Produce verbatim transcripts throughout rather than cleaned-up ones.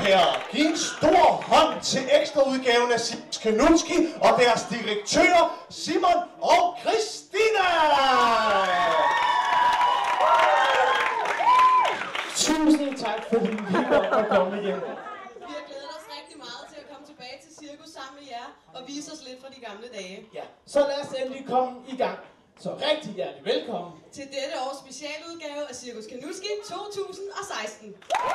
herrer, giv en stor hånd til ekstraudgaven af Cirkus Kanutski og deres direktører, Simon og Christina! Tusind tak, fordi vi kom og komme igen. Vi har glædet os rigtig meget til at komme tilbage til cirkus sammen med jer og vise os lidt fra de gamle dage. Ja, så lad os endelig komme i gang. Så rigtig hjertelig velkommen til dette års specialudgave af Cirkus Kanutski to tusind og seksten.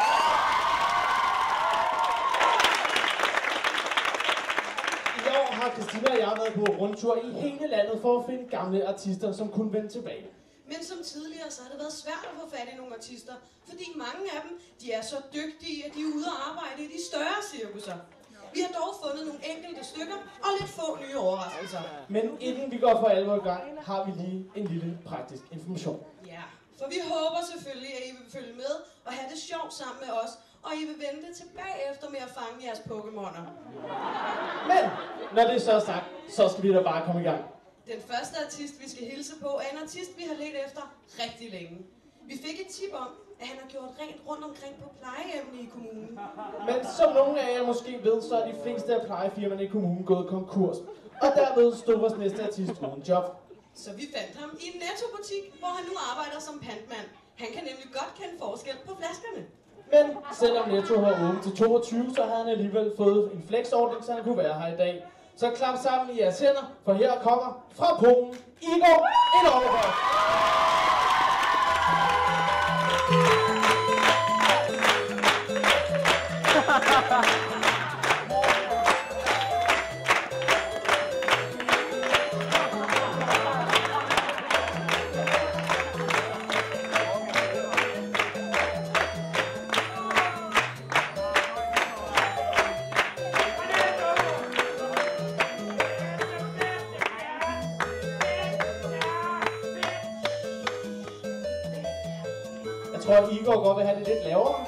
I år har Christina og jeg været på rundtur i hele landet for at finde gamle artister, som kunne vende tilbage. Men som tidligere, så har det været svært at få fat i nogle artister, fordi mange af dem, de er så dygtige, at de er ude at arbejde i de større cirkusser. Vi har dog fundet nogle enkelte stykker og lidt få nye overraskelser. Men inden vi går for alvor i gang, har vi lige en lille praktisk information. Ja, for vi håber selvfølgelig, at I vil følge med og have det sjovt sammen med os, og I vil vente tilbage efter med at fange jeres Pokémoner. Men når det så er sagt, så skal vi da bare komme i gang. Den første artist, vi skal hilse på, er en artist, vi har ledt efter rigtig længe. Vi fik et tip om, at han har gjort rent rundt omkring på plejehjemmene i kommunen. Men som nogle af jer måske ved, så er de fleste af plejefirmaerne i kommunen gået konkurs. Og derved stod vores næste artist uden job. Så vi fandt ham i en Netto-butik, hvor han nu arbejder som pantmand. Han kan nemlig godt kende forskel på flaskerne. Men selvom Netto har åbent til toogtyve, så havde han alligevel fået en flexordning, så han kunne være her i dag. Så klap sammen i jeres hænder, for her kommer fra Polen, Igor, en overgår. Jeg tror, Igor godt vil have det lidt lavere.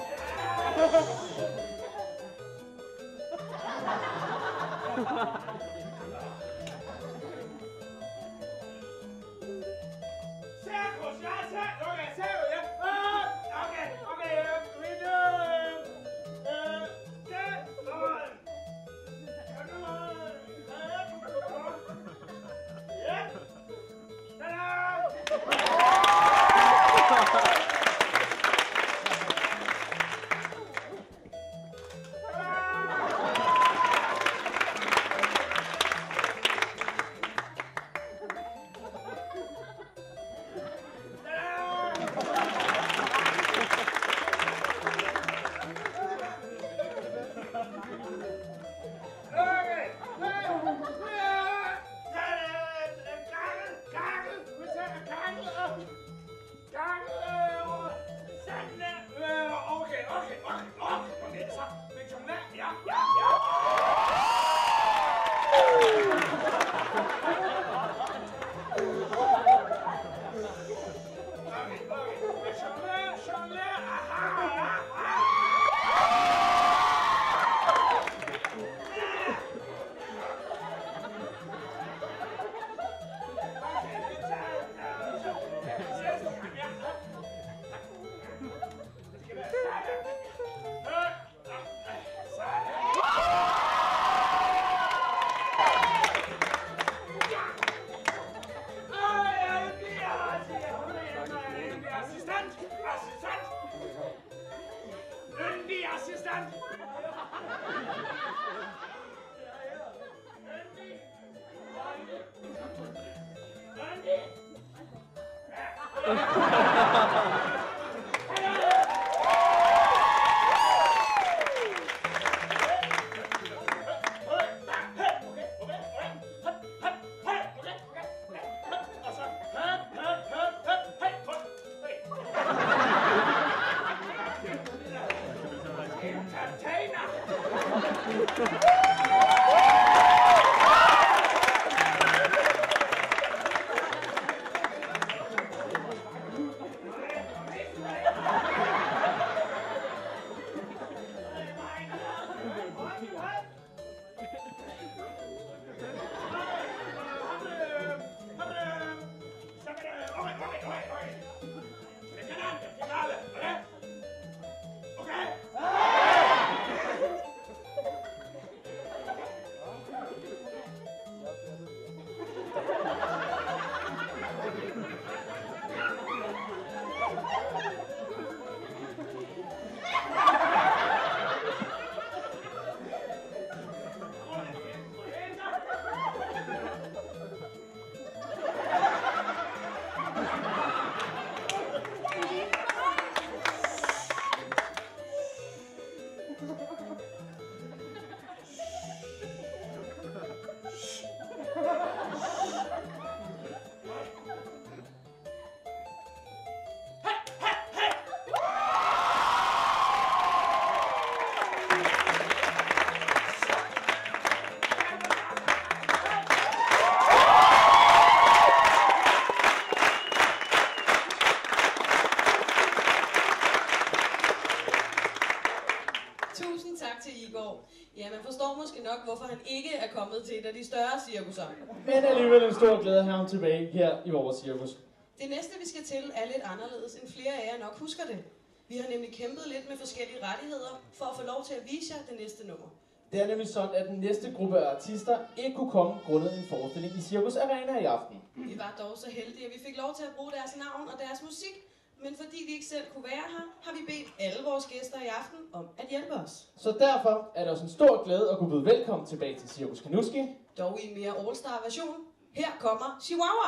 kommet til et af de større cirkusser. Men alligevel en stor glæde at have ham tilbage her i vores cirkus. Det næste, vi skal til, er lidt anderledes, end flere af jer nok husker det. Vi har nemlig kæmpet lidt med forskellige rettigheder for at få lov til at vise jer det næste nummer. Det er nemlig sådan, at den næste gruppe af artister ikke kunne komme grundet en forestilling i Cirkus Arena i aften. Vi var dog så heldige, at vi fik lov til at bruge deres navn og deres musik, men fordi de ikke selv kunne være her, har vi bedt alle vores gæster i aften om at hjælpe os. Så derfor er det også en stor glæde at kunne byde velkommen tilbage til Cirkus Kanuski. Dog i en mere all-star version. Her kommer Chihuahua!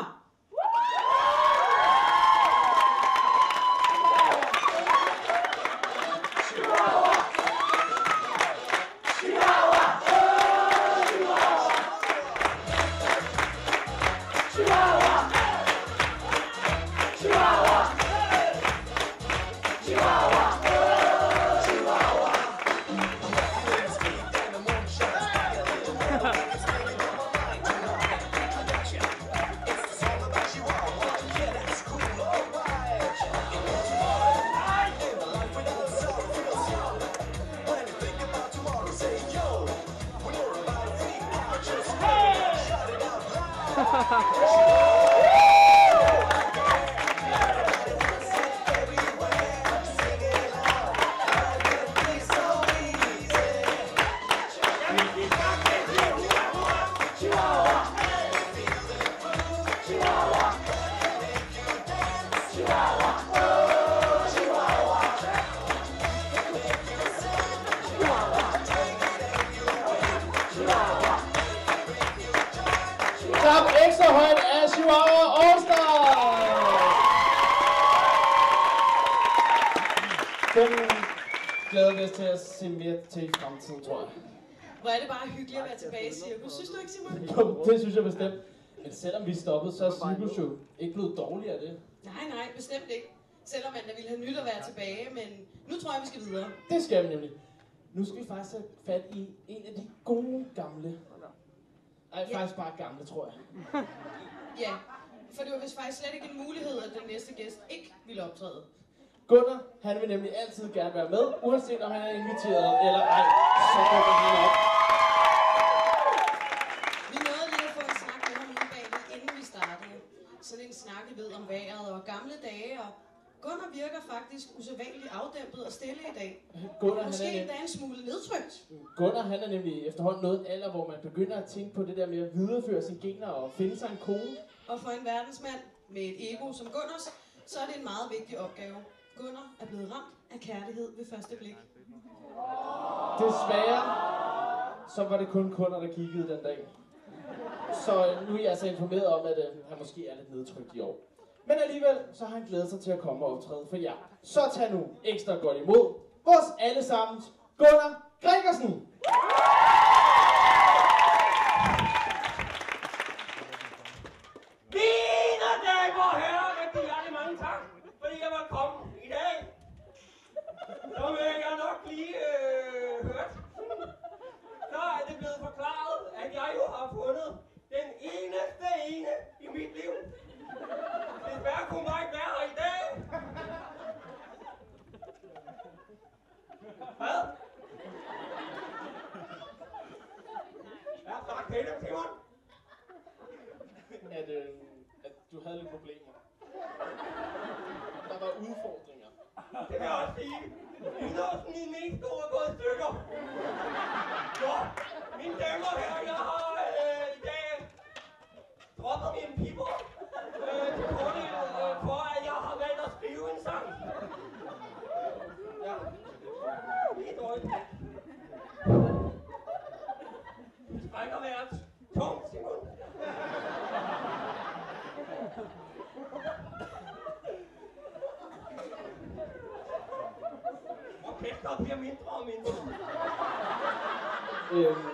Klap ekstra højt af Chihuahua All-Star! Den glæder vi os til at se mere til i fremtiden, tror jeg. Hvor er det bare hyggeligt at være tilbage i cirkus. Synes du ikke, Simon? Jo, det synes jeg bestemt. Men selvom vi stoppede, så er Cirkus jo ikke blevet dårligere af det. Nej, nej, bestemt ikke. Selvom man da ville have nyt at være tilbage, men nu tror jeg, vi skal videre. Det skal vi nemlig. Nu skal vi faktisk have fat i en af de gode gamle. Nej, Ja. faktisk bare gamle, tror jeg. Ja, for det var vist faktisk slet ikke en mulighed, at den næste gæst ikke ville optræde. Gunnar, han vil nemlig altid gerne være med, uanset om han er inviteret eller ej. Så kommer han op. Vi nåede lige at få en snak med ham ude bagved, inden vi startede. Sådan en snak, vi ved om vejret og gamle dage, og Gunnar virker faktisk usædvanligt afdæmpet og stille i dag. Gunnar, han Måske er, endda en smule nedtrykt. Gunnar, han er nemlig efterhånden nået en alder, hvor man begynder at tænke på det der med at videreføre sine gener og finde sig en kone. Og for en verdensmand med et ego som Gunnars, så er det en meget vigtig opgave. Gunnar er blevet ramt af kærlighed ved første blik. Desværre, så var det kun kunder, der kiggede den dag. Så øh, nu er jeg altså informeret om, at øh, han måske er lidt nedtrykt i år. Men alligevel, så har han glædet sig til at komme og optræde for jer. Så tag nu ekstra godt imod vores allesammens Gunnar Gregersen! Mine damer og herrer, rigtig hjertelig mange tak, fordi jeg var kommet i dag. Som øh, jeg nok lige øh, hørt, så er det blevet forklaret, at jeg jo har fundet den eneste ene i mit liv. Desværre kunne mig ikke være her i dag. Hvad? Jeg har sagt til dem, Simon. At, øh, at du havde lidt problemer. Der var udfordringer. Det vil jeg også sige. Idrætten i min sko er gået i stykker. Så, mine damer og herrer, jeg har øh, i dag droppet mine piber øh, til fordel øh, for, at jeg har valgt at skrive en sang. Ja. Lige et øjeblik. Det trækker vejret tungt, Simon. Orkestret bliver mindre og mindre. Øhm,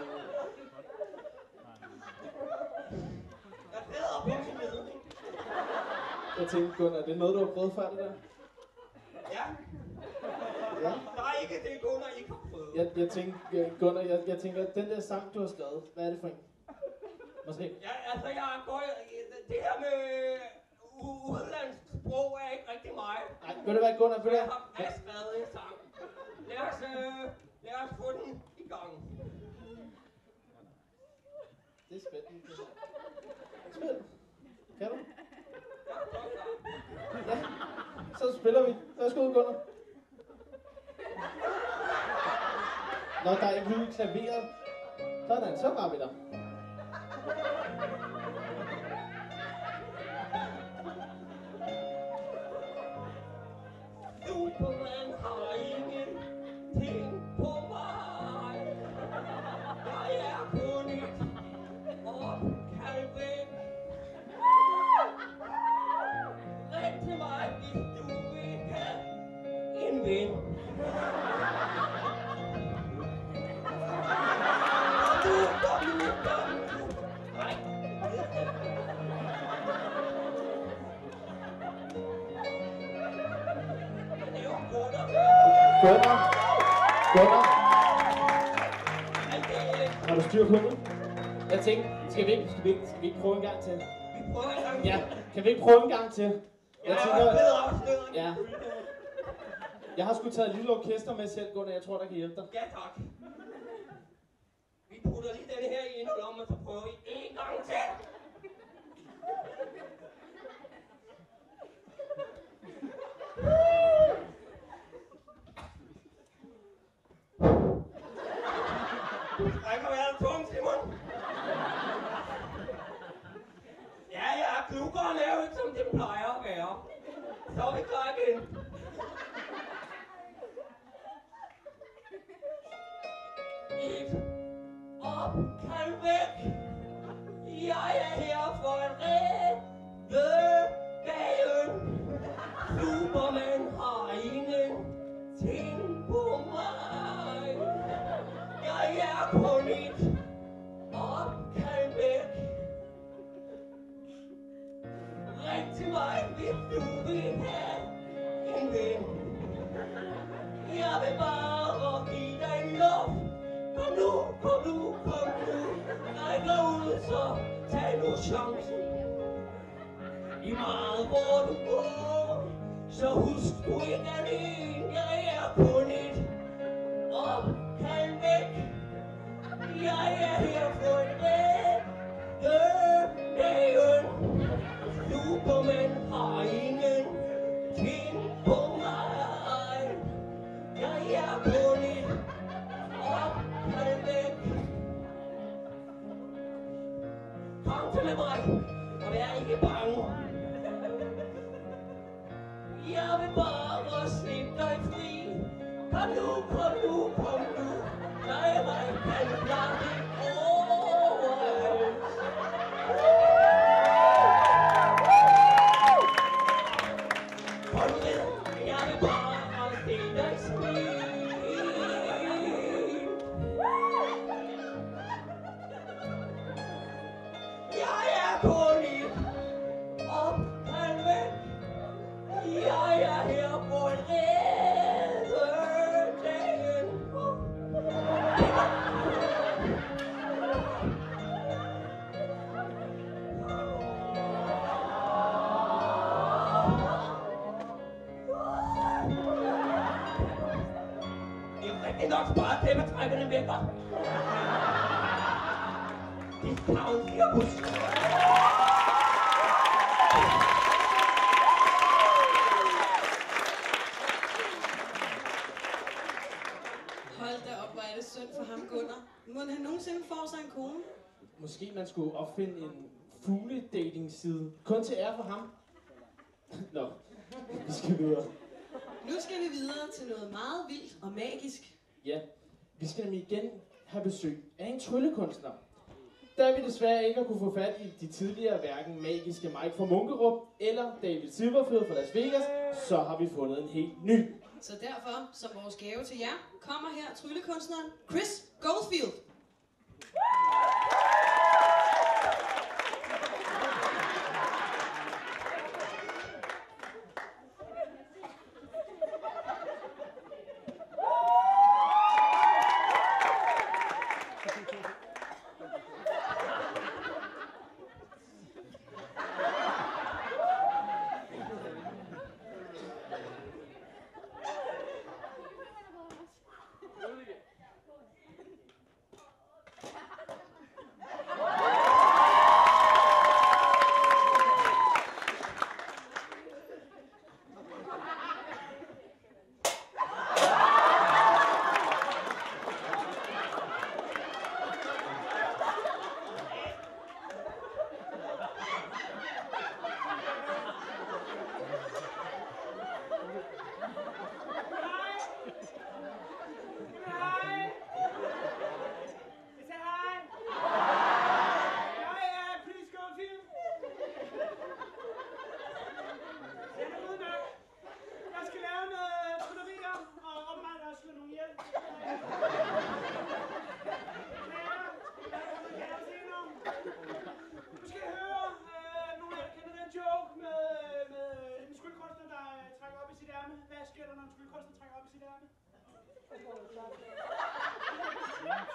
Jeg sidder på min ledning. jeg tænkte, Gunnar, det er noget, du har prøvet før, det der? Ja. Ja. Der er ikke det, Gunnar ikke har prøvet. Jeg, jeg tænkte, øh, Gunnar, jeg, jeg tænker, den der sang, du har skrevet, hvad er det for en? Måske? Ja, altså, jeg går... Det her med u- udenlandsk sprog er ikke rigtig mig. Nej, ved du hvad, Gunnar, ved du Jeg hvad? har fast skrevet en sang. Lad os, øh, lad os få den i gang. virkelig spændende. Det her. Spil. Kan du? Ja, så spiller vi. Værsgo, Gunnar. Når der er ikke lyd i klaveret, sådan, så var vi der. Superman har ingenting på mig. Jeg er kun et opkald væk. Ring til mig, hvis du vil have en ven. Kom nu, kom nu, kom nu. Nej. Gunnar. Gunnar. Har du styr på det? Jeg tænkte, skal vi ikke, skal vi ikke, skal vi ikke prøve en gang til? Vi prøver en gang. Ja, kan vi ikke prøve en gang til? Jeg Jeg tænker, er bedre afsløret. ja. Jeg har sgu taget et lille orkester med selv, Gunnar. Jeg tror, der kan hjælpe dig. Ja, tak. Vi putter lige denne her i en lomme, og så prøver vi en gang til. Rækker være tung, Simon. Ja, ja, klukkeren er jo ikke, som det plejer at være. Så er vi klar igen. Et opkald væk. Jeg er her for at redde dagen. Superman har ingenting på mig. Jeg er kun et opkald væk. Ring til mig, hvis du vil have en ven. Jeg vil bare give dig en luft. Kom nu, kom nu, kom nu. Jeg går ud, så tag nu chancen. I meget hvor du går, så husk du ikke er alene. Jeg er kun et opkald væk. Jeg er her for at redde dagen. Superman har ingenting på mig. Jeg er kun et opkald væk. Kom til med mig, og vær ikke bange. Jeg vil bare slippe dig fri. Kom nu, kom nu, kom nu. Jeg mig kan klare det overalt. Kom med, jeg vil bare se dig smile. Jeg er kun et opkald væk. Jeg er her for at redde dagen. Det er rigtig nok sparet til, at trække den væk, hva'? Discount cirkus. Hold da op, hvor er det synd for ham, Gunnar. Må han nogensinde få sig en kone? Måske man skulle opfinde en fugle-dating-side. Kun til ære for ham. Nå, vi skal videre. Nu skal vi videre til noget meget vildt og magisk. Ja, vi skal nemlig igen have besøg af en tryllekunstner. Da vi desværre ikke har kunne få fat i de tidligere hverken magiske Mike fra Munkerup eller David Silverfield fra Las Vegas, så har vi fundet en helt ny. Så derfor, som vores gave til jer, kommer her tryllekunstneren Chris Goldfield.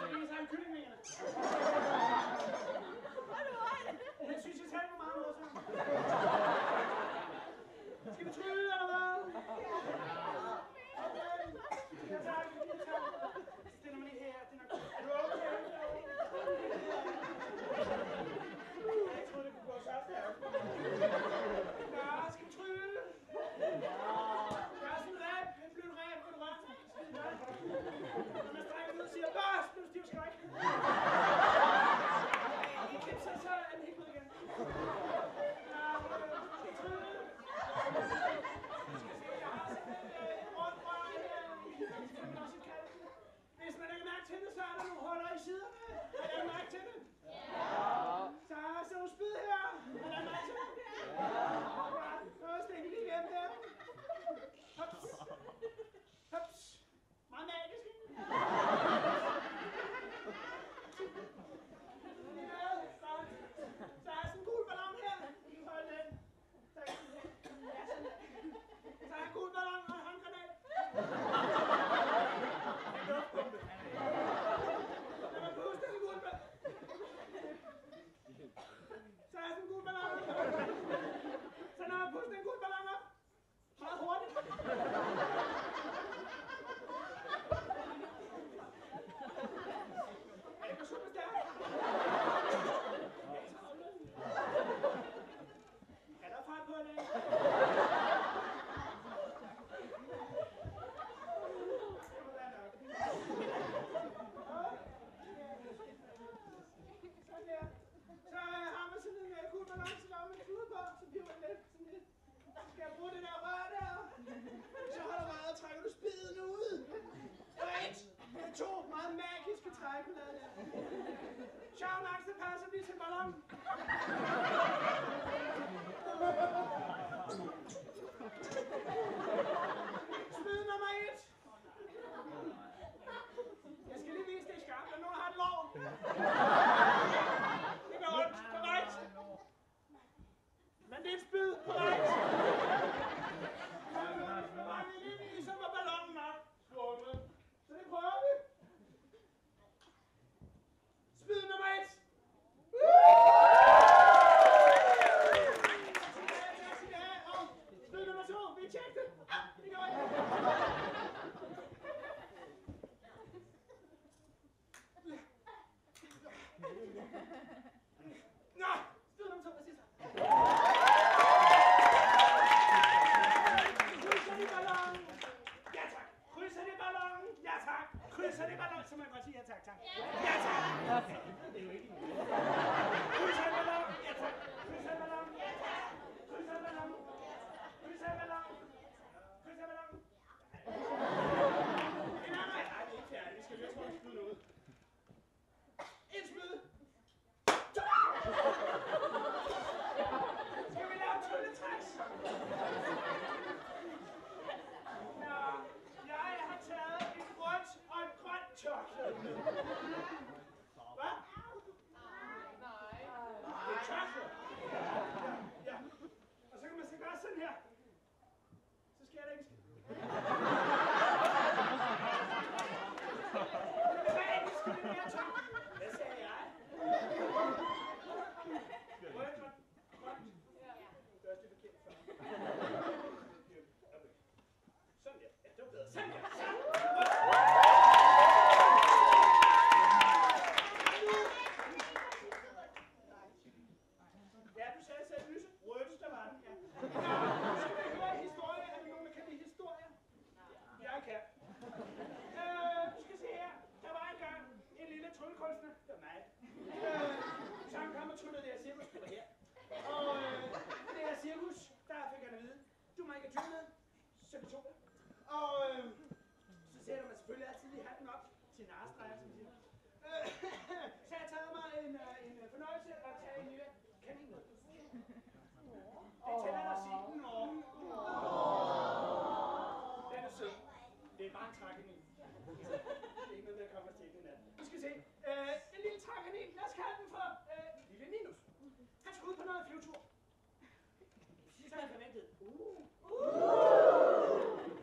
skal vi tage kyllingvingerne? Jeg synes, jeg talte på meget morsomt. Skal vi trylle, eller hvad? Okay. Jeg tager det, jeg tager det. Stiller mig lige her. Er du okay? Jeg troede, det kunne gå så stærkt. Nå, skal vi trylle? Jeg er sådan en ræb. En blød ræb på et rødt. Når man strækker ud og siger, børs, nu stiv skræk. I klipser, så er den helt ud igen. Nå, skal vi trylle? Jeg har sådan en rundt rør her. Hvis man lægger mærke til det, så er der nogle huller i siderne. Har jeg mærke til det? Ja. Så er der nogle spyd her. Har jeg mærke til det? Ja. Så stikker lige igennem der. Hops. Hops. Meget magisk, ikke? Ja, så, så er sådan en gul ballon her. Hold den. Så er sådan. Så er en gul ballon og en håndgranat. En luftbombe. Lad mig puste en gul ballon. Så er sådan en gul ballon. Så når man puster en gul ballon op. Meget hurtigt. Er det ikke super stærkt? Er der fart på det? Så har man sådan en god balance, der med en klude på, så bliver man lidt sådan lidt. Skal jeg bruge det der rør der? Så holder meget, og trækker du spiden ud. Og et, to meget magiske trækulader der. Sjov nok, så passer vi til ballon. Spid nummer et. Jeg skal lige vise det i skarpt, og nogen har et lov. Det gør ondt. Korrekt. Men det er et spyd. Korrekt. Og vi lige viser, hvor ballonen er. Sluppet. Så det prøver vi. Spyd nummer et. Spyd nummer to. Vi tjekker det. Det gør jeg. Nå, spyd nummer to, hvad siger så? Krydser de ballonen? Ja tak. Krydser de ballonen? Ja tak. Krydser de ballonen? Så må jeg godt sige ja tak, tak. Ja tak. Det er jo ikke noget. Krydser de ballonen? Ja tak. Krydser de ballonen? Ja tak. Krydser de ballonen? Krydser de ballonen? Krydser de ballonen? Nej, nej, nej, det er ikke færdigt. Vi skal løse vores spyd ud. En spyd. Skal vi lave trylletræks? Nå, jeg har taget et rødt og et grønt tørklæde. Hvad? Nej. Det er tørklæde. Ja, ja. Og så kan man så gøre sådan her. Så sker der ikke skidt. Det var ikke skidt mere tørk. Hvad sagde jeg? Rødt og grønt. Det er også det forkert før. Sådan der. Ja, det var bedre. Sådan der. Sådan. Ja, du sagde selv lyse. Rødt, der var den. Ja. Nå, skal vi høre historie? Er der nogen, der kan lide historie? Jeg kan. Øh, du skal se her. Der var engang en lille tryllekunstner. Det var mig. Øh, så han kom og tryllede det her cirkusspiller her. Og øh, det her cirkus, der fik han at vide, du må ikke have tyr med. Så vi tog det. Og øh, så sætter man selvfølgelig altid lige handen op til narestreger, som siger. Øh, så jeg har taget mig en, øh, en fornøjelse at tage en ny kanin med. Det tæller dig at sige, nå. Den er sød. Det er bare en trækanin. Det er ikke noget med at komme og stille den af. Vi skal se. Øh, en lille trækanin. Lad os kalde den for øh, Lille Ninus. Han skulle ud på noget flyvetur. Så havde han forventet. Uh. Uh.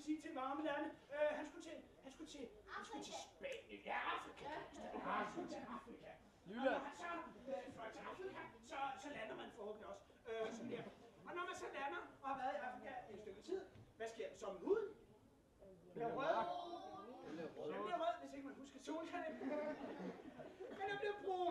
sige til varme lande. Øh, han skulle til, han skulle til, han skulle til Spanien. Ja, Afrika. Han skulle til Afrika. Jylland. Og når han så øh, fløj til Afrika, så, så lander man forhåbentlig også øh, sådan der. Og når man så lander og har været i Afrika et stykke tid, hvad sker der så med huden? Bliver rød. Den bliver rød, hvis ikke man husker solcreme. Men den bliver brun.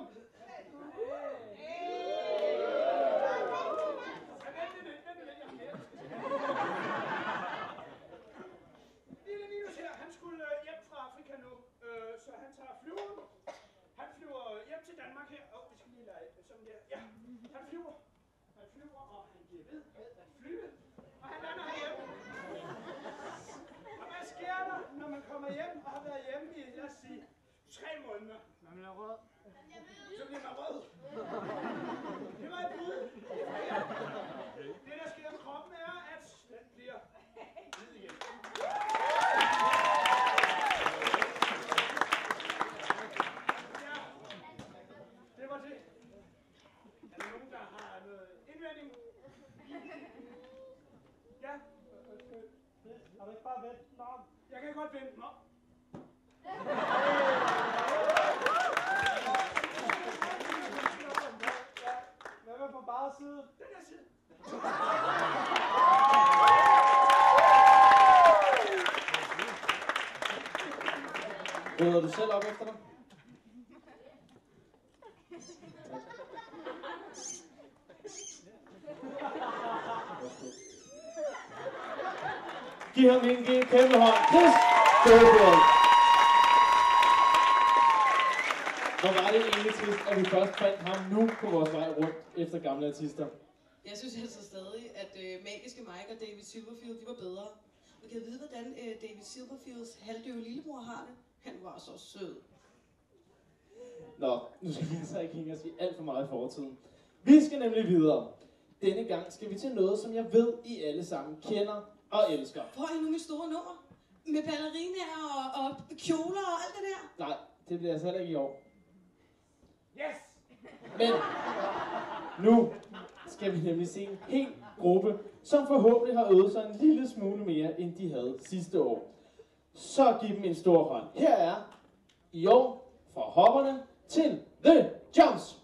Lille Linus her, han skulle hjem fra Afrika nu, øh, så han tager flyveren. Han flyver hjem til Danmark her. Åh, oh, vi skal lige lege sådan der. Ja, han flyver. Han flyver, og han giver ved med at flyve. Og han lander herhjemme. Og hvad sker der, når man kommer hjem og har været hjemme i, lad os sige, tre måneder? Man bliver rød. Så bliver man rød. Det var et bud. Det, der sker med kroppen, er, at den bliver hvid igen. Ja, det var det. Er der nogen, der har noget indvending? Ja? Har du ikke bare vendt den om? Jeg kan godt vente den om. Hvad var på bare side? Den her side. Rydder du selv op efter dig? Giv ham en kæmpe hånd. Chris Stålbjørn. Hvor var det egentlig trist, at vi først fandt ham nu på vores vej rundt efter gamle artister? Jeg synes altså stadig, at øh, Magiske Mike og David Silverfield, de var bedre. Og kan jeg vide, hvordan øh, David Silverfields halvdøve lillebror har det? Han var så sød. Nå, nu skal vi så ikke hænge os i alt for meget i fortiden. Vi skal nemlig videre. Denne gang skal vi til noget, som jeg ved, I alle sammen kender og elsker. Hvor er nu mit store nummer? Med ballerinaer og, og kjoler og alt det der? Nej, det bliver altså heller ikke i år. Yes! Men nu skal vi nemlig se en hel gruppe, som forhåbentlig har øvet sig en lille smule mere, end de havde sidste år. Så giv dem en stor hånd. Her er i år fra hopperne til The Jumps.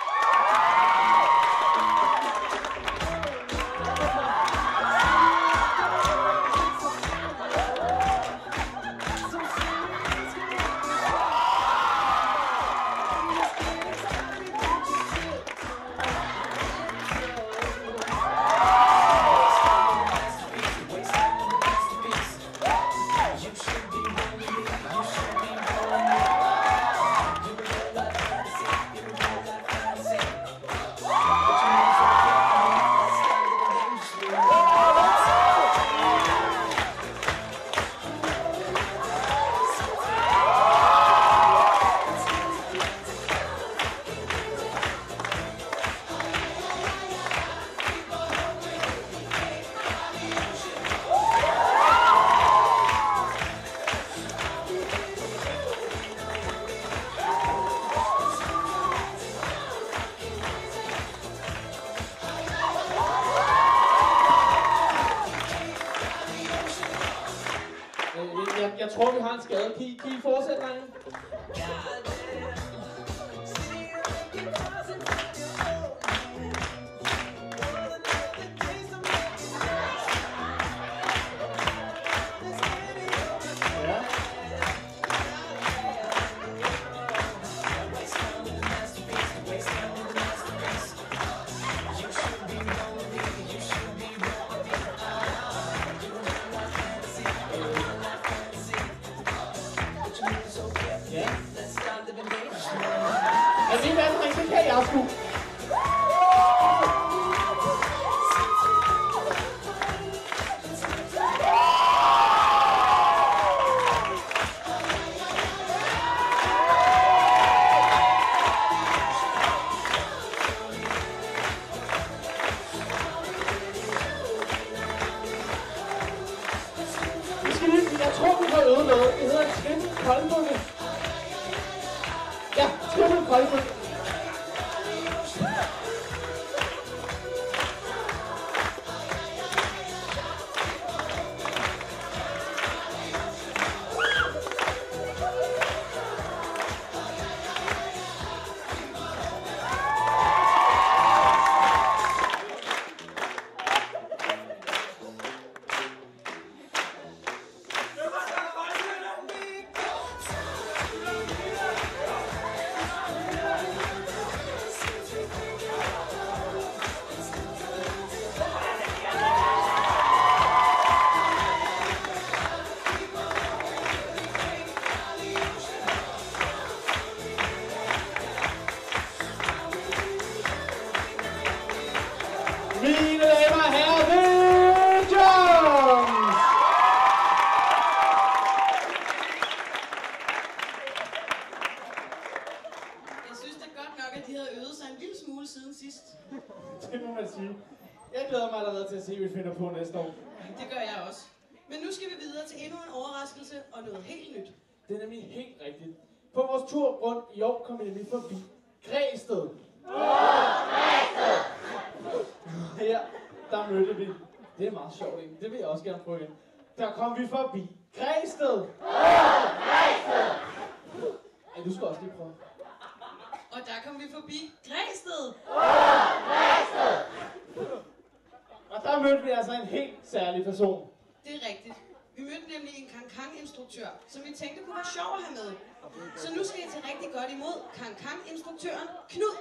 Jeg tror, vi har en skade. Kan I, kan I fortsætte, drenge? det må man sige. Jeg glæder mig allerede til at se, hvad vi finder på næste år. Det gør jeg også. Men nu skal vi videre til endnu en overraskelse og noget helt nyt. Det er nemlig helt rigtigt. På vores tur rundt i år kom vi nemlig forbi Græsted. Græsted! Her, der mødte vi. Det er meget sjovt, ikke? Det vil jeg også gerne prøve igen. Der kom vi forbi Græsted. Græsted! Ej, du skal også lige prøve. Og der kom vi forbi Græsted. Græsted! Og der mødte vi altså en helt særlig person. Det er rigtigt. Vi mødte nemlig en Kang-Kang-instruktør, som vi tænkte kunne være sjov at have med. Så nu skal I tage rigtig godt imod Kang-Kang-instruktøren Knud.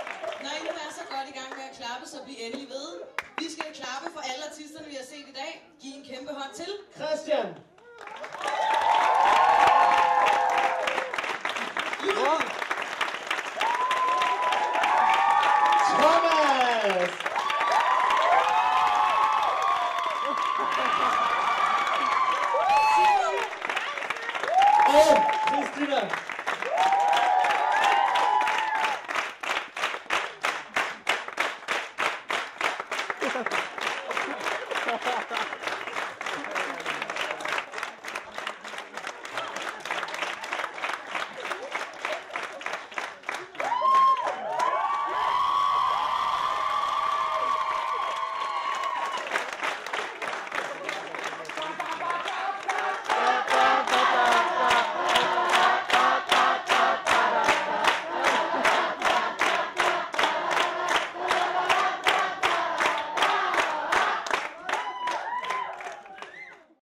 Så bliv endelig ved. Vi skal klappe for alle artisterne, vi har set i dag. hjælpe hånd til. Christian!